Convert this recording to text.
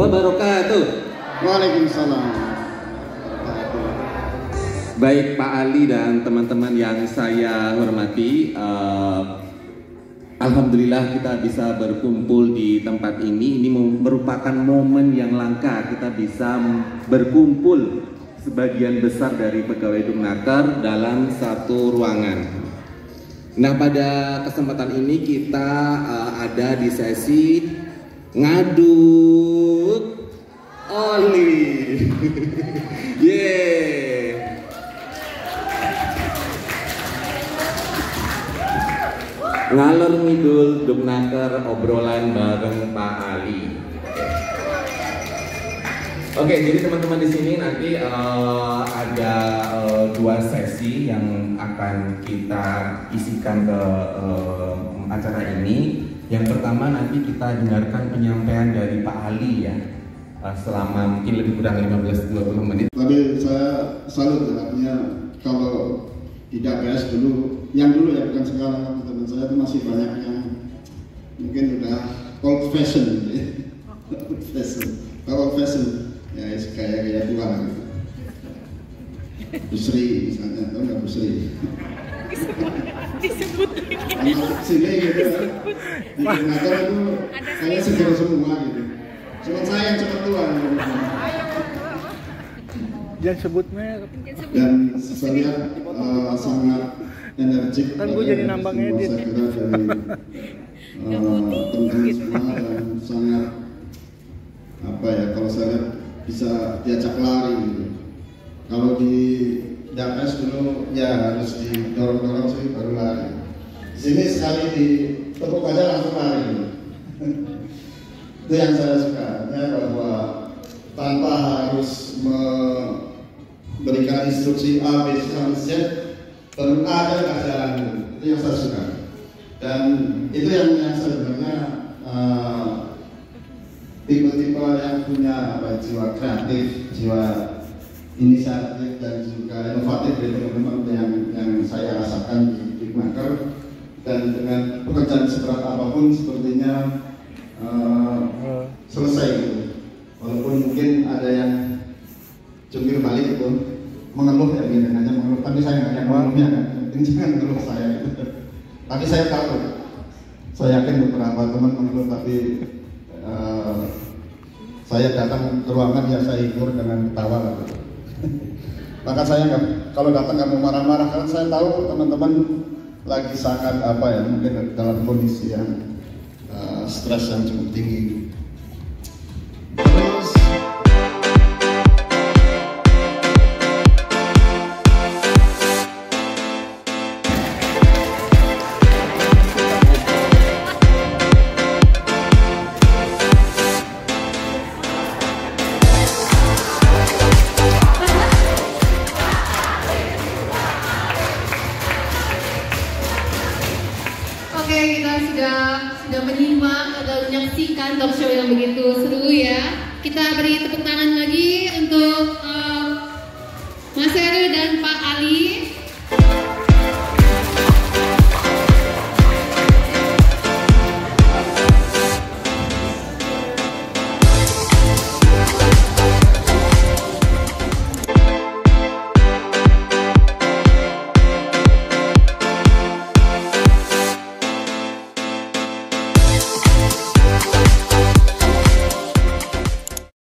wabarakatuh. Waalaikumsalam. Baik Pak Ali dan teman-teman yang saya hormati, alhamdulillah kita bisa berkumpul di tempat ini. Ini merupakan momen yang langka, kita bisa berkumpul sebagian besar dari pegawai Duknaker dalam satu ruangan. Nah, pada kesempatan ini kita ada di sesi ngaduk oli. Yeay. Ngalor ngidul Duknaker obrolan bareng Pak Ali. Oke, jadi teman-teman di sini nanti ada dua sesi yang akan kita isikan ke acara ini. Yang pertama nanti kita dengarkan penyampaian dari Pak Ali ya, selama mungkin lebih kurang 15-20 menit. Tapi saya salut ya, artinya kalau di DPS dulu, yang dulu ya bukan sekarang, teman saya itu masih banyak yang mungkin udah old fashion gitu ya. Old fashion ya kayak tua gitu. Busri misalnya, tau nggak Busri? Disebut sini gitu kan. Di Duknaker itu kayak segar semua gitu. Cuma saya yang cepat tua gitu. Jangan sebut merek. Dan saya lihat sangat energik. Kan gue jadi nambang edit. Saya kira dari teman-teman semua dan sangat apa ya, kalau saya lihat bisa diajak lari gitu. Kalau di DPS dulu ya harus didorong-dorong sih baru lari. Di sini sekali ditepuk aja langsung lari gitu. Itu yang saya suka, ya, bahwa tanpa harus memberikan instruksi A, B, sampai Z, baru ada nggak jalan, itu yang saya suka. Dan itu yang sebenarnya tipe-tipe yang punya jiwa kreatif, jiwa inisiatif dan juga inovatif dari teman-teman yang saya rasakan di Duknaker. Dan dengan pekerjaan seberat apapun sepertinya selesai gitu. Walaupun mungkin ada yang jungkir balik itu mengeluh ya, hanya mengeluh, tapi saya nggak yang mengeluhnya kan, ini jangan mengeluh saya gitu. Tapi saya tahu, saya yakin beberapa teman mengeluh, tapi saya datang ke ruangan ya saya hibur dengan ketawa gitu. Maka saya nggak, kalau datang nggak mau marah-marah, karena saya tahu teman-teman lagi sangat apa ya, mungkin dalam kondisi yang stres yang cukup tinggi. Terus oke, kita sudah menyimak atau menyaksikan talk show yang begitu seru ya. Kita beri tepuk tangan lagi untuk Mas Heru dan Pak Ali.